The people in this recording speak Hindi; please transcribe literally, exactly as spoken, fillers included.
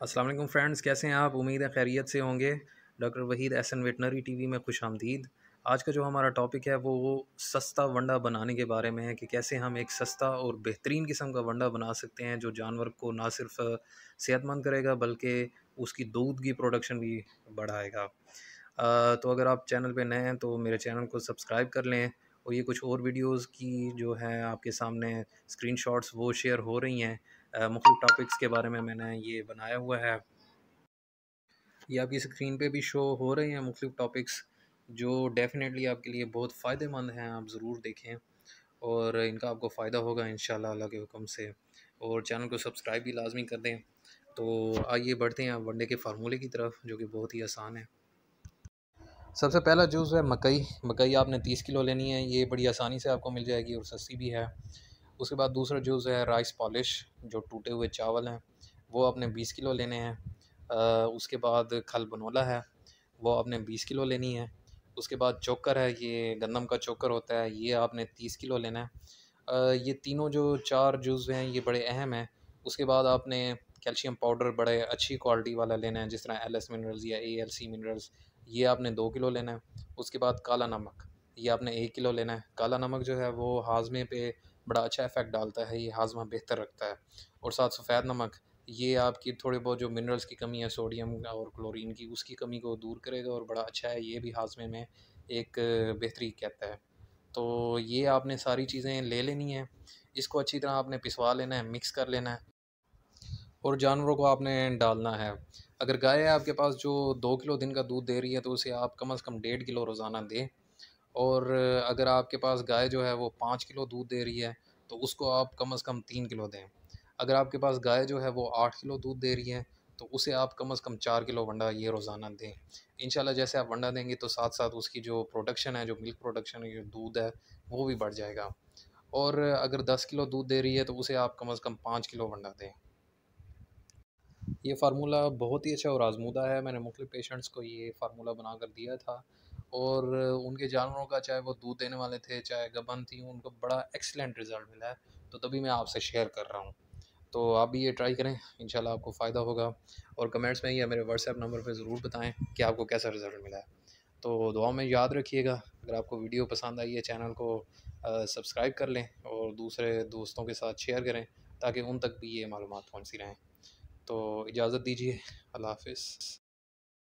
अस्सलाम वालेकुम फ्रेंड्स, कैसे हैं आप? उम्मीद है खैरियत से होंगे। Doctor Waheed Ahsan veterinary TV में खुशामदीद। आज का जो हमारा टॉपिक है वो वो सस्ता वंडा बनाने के बारे में है कि कैसे हम एक सस्ता और बेहतरीन किस्म का वंडा बना सकते हैं जो जानवर को ना सिर्फ सेहतमंद करेगा बल्कि उसकी दूध की प्रोडक्शन भी बढ़ाएगा। अ, तो अगर आप चैनल पे नए हैं तो मेरे चैनल को सब्सक्राइब कर लें। और ये कुछ और वीडियोस की जो है आपके सामने स्क्रीनशॉट्स वो शेयर हो रही हैं। अ, मुख्तलिफ टॉपिक्स के बारे में मैंने ये बनाया हुआ है। ये आपकी स्क्रीन पे भी शो हो रहे हैं मुख्तलिफ टॉपिक्स जो डेफ़िनेटली आपके लिए बहुत फ़ायदेमंद हैं, आप ज़रूर देखें और इनका आपको फ़ायदा होगा इंशाल्लाह अल्लाह के हुक्म से। और चैनल को सब्सक्राइब भी लाज़मी कर दें। तो आइए बढ़ते हैं अब वनडे के फ़ार्मूले की तरफ जो कि बहुत ही आसान है। सबसे पहला जूस है मकई। मकई आपने तीस किलो लेनी है, ये बड़ी आसानी से आपको मिल जाएगी और सस्ती भी है। उसके बाद दूसरा जूस है राइस पॉलिश, जो टूटे हुए चावल हैं, वो आपने बीस किलो लेने हैं। अ, उसके बाद खल बनोला है, वो आपने बीस किलो लेनी है। उसके बाद चोकर है, ये गंदम का चोकर होता है, ये आपने तीस किलो लेना है। अ, ये तीनों जो चार जूस हैं ये बड़े अहम हैं। उसके बाद आपने कैल्शियम पाउडर बड़े अच्छी क्वालिटी वाला लेना है, जिस तरह एल एस मिनरल्स या ए एल सी मिनरल्स, ये आपने दो किलो लेना है। उसके बाद काला नमक, ये आपने एक किलो लेना है। काला नमक जो है वो हाजमे पे बड़ा अच्छा इफ़ेक्ट डालता है, ये हाजमा बेहतर रखता है। और साथ सफ़ेद नमक, ये आपकी थोड़ी बहुत जो मिनरल्स की कमी है, सोडियम और क्लोरीन की, उसकी कमी को दूर करेगा और बड़ा अच्छा है, ये भी हाजमे में एक बेहतरी कहता है। तो ये आपने सारी चीज़ें ले लेनी है, इसको अच्छी तरह आपने पिसवा लेना है, मिक्स कर लेना है और जानवरों को आपने डालना है। अगर गाय है आपके पास जो दो किलो दिन का दूध दे रही है तो उसे आप कम से कम डेढ़ किलो रोज़ाना दें। और अगर आपके पास गाय जो है वो पाँच किलो दूध दे रही है तो उसको आप कम से कम तीन किलो दें। अगर आपके पास गाय जो है वो आठ किलो दूध दे रही है तो उसे आप कम से कम चार किलो वंडा ये रोज़ाना दें। इंशाल्लाह जैसे आप वंडा देंगे तो साथ-साथ उसकी जो प्रोडक्शन है, जो मिल्क प्रोडक्शन है, जो दूध है, वो भी बढ़ जाएगा। और अगर दस किलो दूध दे रही है तो उसे आप कम से कम पाँच किलो वंडा दें। ये फ़ार्मूला बहुत ही अच्छा और आज़मूदा है, मैंने मुख्तलिफ़ पेशेंट्स को ये फ़ार्मूला बनाकर दिया था और उनके जानवरों का, चाहे वो दूध देने वाले थे, चाहे गाभन थी, उनको बड़ा एक्सीलेंट रिज़ल्ट मिला है। तो तभी मैं आपसे शेयर कर रहा हूँ। तो आप भी ये ट्राई करें, इंशाल्लाह आपको फ़ायदा होगा। और कमेंट्स में या मेरे व्हाट्सएप नंबर पे ज़रूर बताएँ कि आपको कैसा रिज़ल्ट मिला है। तो दुआ में याद रखिएगा। अगर आपको वीडियो पसंद आई है, चैनल को अ, सब्सक्राइब कर लें और दूसरे दोस्तों के साथ शेयर करें ताकि उन तक भी ये मालूमात पहुँचती रहें। तो इजाज़त दीजिए। अल्लाह हाफ़िज़।